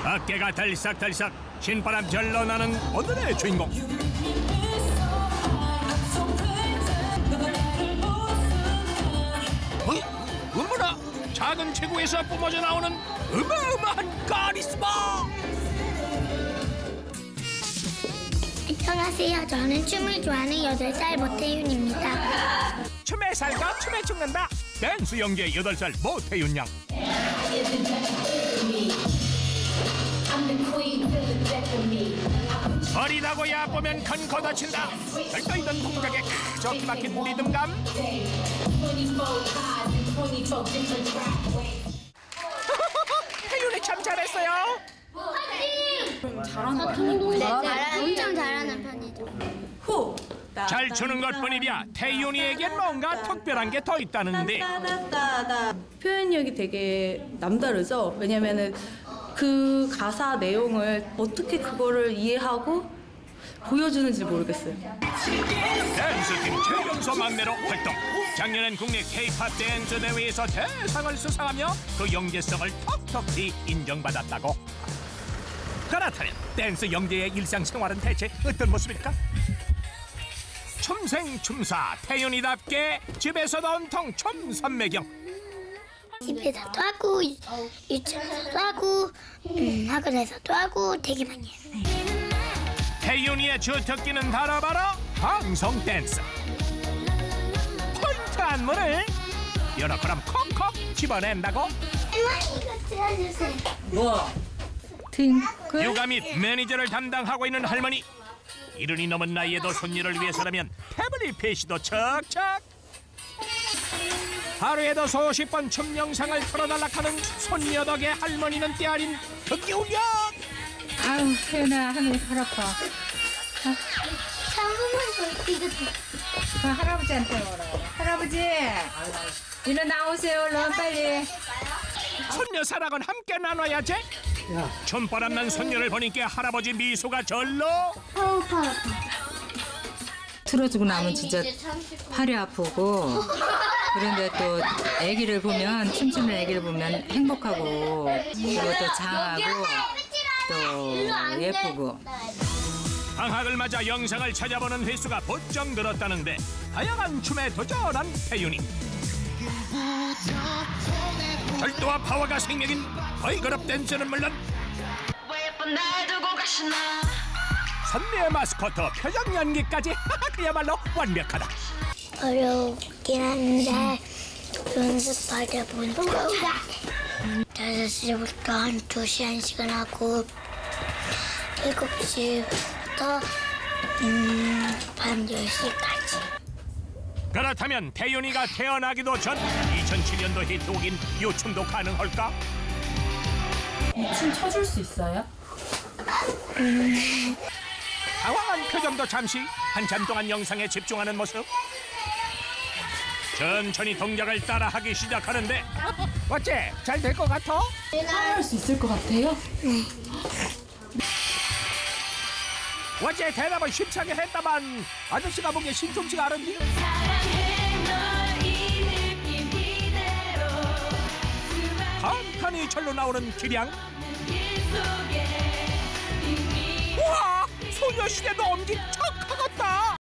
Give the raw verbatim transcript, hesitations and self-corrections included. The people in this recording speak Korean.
어깨가 덜썩덜썩 신바람 절로 나는 오늘의 주인공. 어? 어머나! 작은 체구에서 뿜어져 나오는 어마어마한 카리스마! 안녕하세요. 저는 춤을 좋아하는 여덟 살 모태윤입니다. 춤에 살다 춤에 죽는다. 댄스 연계 여덟 살 모태윤 양. 어리다고 야보면 큰 코 다친다. 들떠있던 공작에 그저 기막힌 리듬감. 태윤이 참 잘했어요. 잘하는 편이구나. 네, 잘하, 엄청 잘하는 편이죠. 후. 잘 추는 것뿐이랴 태윤이에겐 뭔가 특별한 게 더 있다는데. 따다다다다. 표현력이 되게 남다르죠. 왜냐면은 그 가사 내용을 어떻게 그거를 이해하고 보여주는지 모르겠어요. 댄스팀 최연소 막내로 활동. 작년엔 국내 K-팝 댄스 대회에서 대상을 수상하며 그 영재성을 톡톡히 인정받았다고. 그렇다면 댄스 영재의 일상생활은 대체 어떤 모습일까? 춤생춤사 태윤이답게 집에서도 온통 춤 선매경. 집에서도 하고 유치원에서도 하고 음, 학원에서도 하고 되게 많이 했어요. 태윤이의 주특기는 바로 바로 방송 댄스. 포인트 안무를 여러 그럼 콕콕 집어낸다고. 이거 들어주세요. 뭐? 팅크? 육아 및 매니저를 담당하고 있는 할머니. 이른이 넘은 나이에도 손녀를 위해서라면 패밀리 페이시도 척척. 하루에도 수십 번 춤 영상을 틀어달라 하는 손녀 덕에 할머니는 때아린 특기훈련. 아유, 태연아, 하늘이 팔 아파. 한 번만 더 이거 더. 그 할아버지한테 오라. 할아버지, 일어 나오세요, 얼른 빨리. 손녀 사랑은 함께 나눠야지. 춤바람 난 손녀를 보니까 할아버지 미소가 절로. 아우 팔 아파. 틀어주고 나면 진짜 팔이 아프고, 그런데 또 아기를 보면, 춤추는 아기를 보면 행복하고, 그리고 또 장하고, 또 예쁘고. 방학을 맞아 영상을 찾아보는 횟수가 부쩍 늘었다는데 다양한 춤에 도전한 태윤이. 절도와 파워가 생명인 걸그룹 댄스는 물론 선미의 마스코트 표정 연기까지 그야말로 완벽하다. 어렵긴 한데 연습하다 보니까 잘해. 다섯 시부터 한 두 시, 한 시간 하고 일곱 시부터 음, 밤 열 시까지. 그렇다면 태윤이가 태어나기도 전 이천칠 년도 히트곡인 이 춤도 가능할까? 이 춤 춰줄 수 있어요? 음. 당황한 표정도 잠시 한참 동안 영상에 집중하는 모습. 천천히 동작을 따라하기 시작하는데 어째 잘 될 것 같아? 따라할 수 있을 것 같아요? 네. 어째 대답을 힘차게 했다만 아저씨가 보기에 신통치가 않은데? 간간히 절로 나오는 기량. 우와! 소녀시대도 엄지척하겠다.